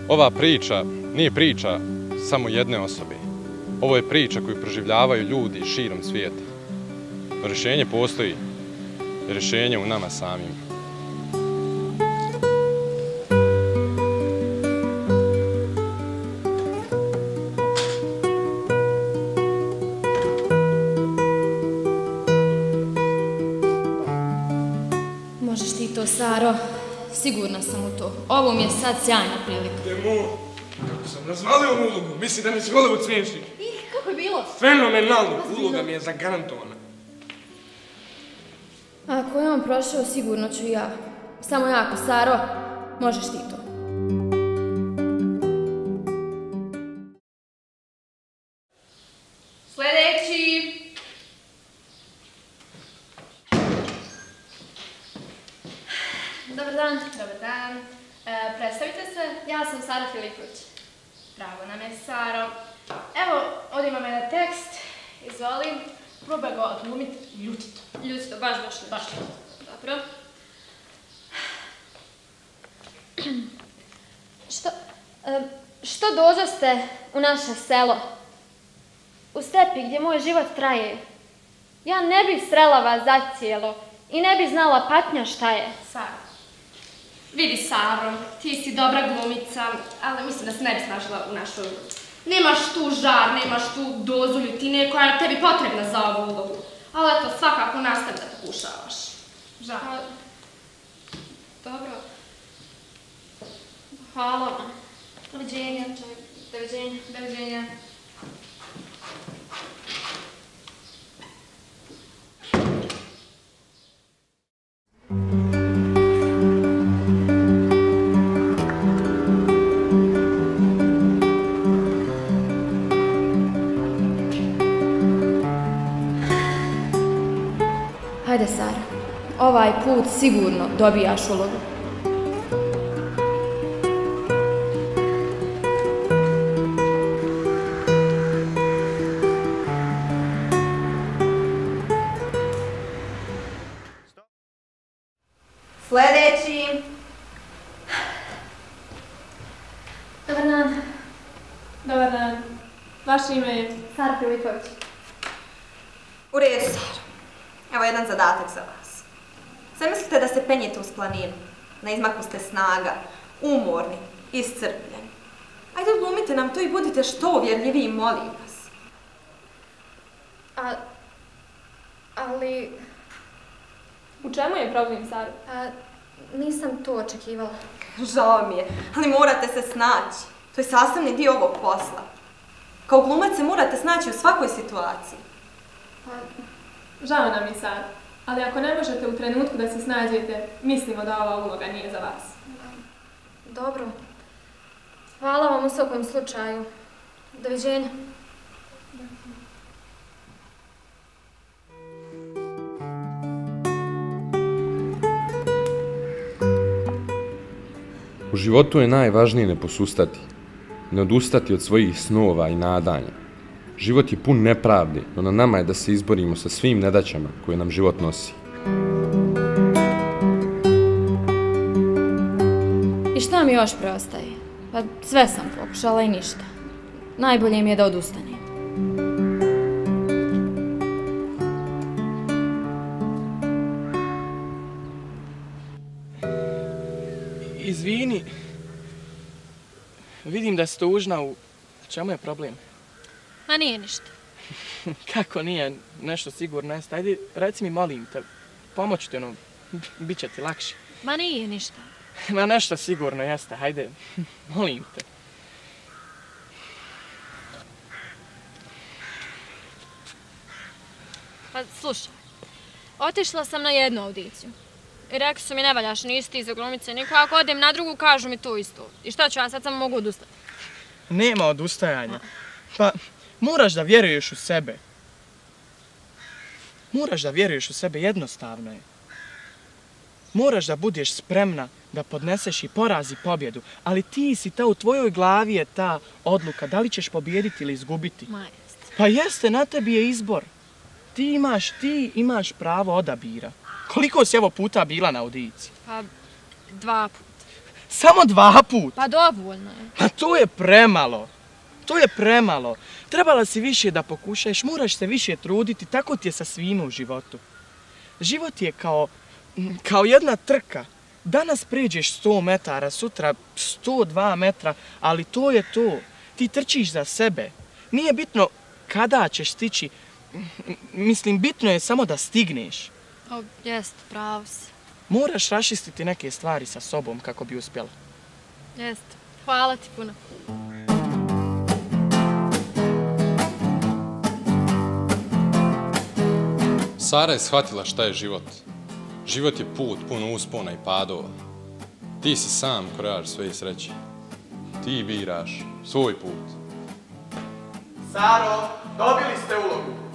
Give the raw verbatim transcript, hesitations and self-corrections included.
Ova priča nije priča samo jedne osobe. Ovo je priča koju proživljavaju ljudi širom svijeta. Rješenje postoji. Rješenje u nama samim. Možeš ti to, Saro. Sigurna sam u to. Ovo mi je sad sjajna prilika. Demo, kako sam razvalio ovu ulogu, misli da mi se Hollywood smiješi. I, kako je bilo? Fenomenalno, uloga mi je zagarantovana. Ako je on prošao, sigurno ću i ja. Samo jako, Saro, možeš ti to. Sljedeći! Dobar dan. Dobar dan. E, predstavite se, ja sam Sara Filipović. Drago nam je, Saro. Evo, ovdje imam jedan tekst. Izvoli, probaj ga odglumiti ljutito. Ljutito, baš, baš, baš. Dobro. Što, e, što dođoste u naše selo? U stepi gdje moj život traje. Ja ne bih srela vas zacijelo i ne bih znala patnja šta je. Saro. Vidi, Saro, ti si dobra glumica, ali mislim da se ne bi snažila u našoj ulogu. Nemaš tu žar, nemaš tu dozu ljutine koja je tebi potrebna za ovu ulogu. Ali eto, svakako nastavi da pokušavaš. Žal. Dobro. Hvala vam. Doviđenja. Doviđenja. Doviđenja. Hajde, Sara. Ovaj put sigurno dobijaš ulogu. Sljedeći. Dobar dan. Dobar dan. Vaše ime je? Sara Filipović. U redu, Sara. Evo jedan zadatak za vas. Zamislite da se penjete uz planinu. Na izmaku ste snaga, umorni, iscrpljeni. Ajde, odglumite nam to i budite što uvjerljiviji, molim vas. A, ali... U čemu je problem, Saro? Pa, nisam to očekivala. Žao mi je, ali morate se snaći. To je sastavni dio ovog posla. Kao glumac se morate snaći u svakoj situaciji. Pa, žao nam je, Sara, ali ako ne možete u trenutku da se snađete, mislimo da ova uloga nije za vas. dobro. Hvala vam u svakom slučaju. Doviđenja. U životu je najvažnije ne posustati, ne odustati od svojih snova i nadanja. Život je pun nepravde, no na nama je da se izborimo sa svim nedaćama koje nam život nosi. I šta mi još preostaje? Pa sve sam pokušala i ništa. Najbolje mi je da odustanem. Izvini. Vidim da si tužna. U čemu je problem? Ma nije ništa. Kako nije? Nešto sigurno jeste. Ajde, reci mi, molim te. Pomoću ti, ono, bit će ti lakše. Ma nije ništa. Ma nešto sigurno jeste. Hajde, molim te. Pa slušaj, otišla sam na jednu audiciju. I rekli su mi ne valjaš, nisi ti za glumice niko. Ako odem na drugu, kažu mi to isto. I šta ću ja sad samo mogu odustati? Nema odustajanja. Pa, moraš da vjeruješ u sebe. Moraš da vjeruješ u sebe, jednostavno je. Moraš da budeš spremna da podneseš i poraz i pobjedu. Ali ti si ta, u tvojoj glavi je ta odluka da li ćeš pobjediti ili izgubiti. Ma jeste. Pa jeste, na tebi je izbor. Ti imaš, ti imaš pravo odabira. Koliko si evo puta bila na audiciji? Pa dva puta. Samo dva put. Pa dovoljno je. A to je premalo. To je premalo. Trebala si više da pokušaš, moraš se više truditi, tako ti je sa svima u životu. Život je kao, kao jedna trka. Danas pređeš sto metara, sutra sto dva metra, ali to je to. Ti trčiš za sebe. Nije bitno kada ćeš stići. Mislim, bitno je samo da stigneš. O, jest, pravo si. Moraš raščistiti neke stvari sa sobom kako bi uspjela. Jest. Hvala ti puno. Sara je shvatila šta je život. Život je put puno uspona i padova. Ti si sam krojač svoje sreće. Ti biraš svoj put. Saro, dobili ste ulogu.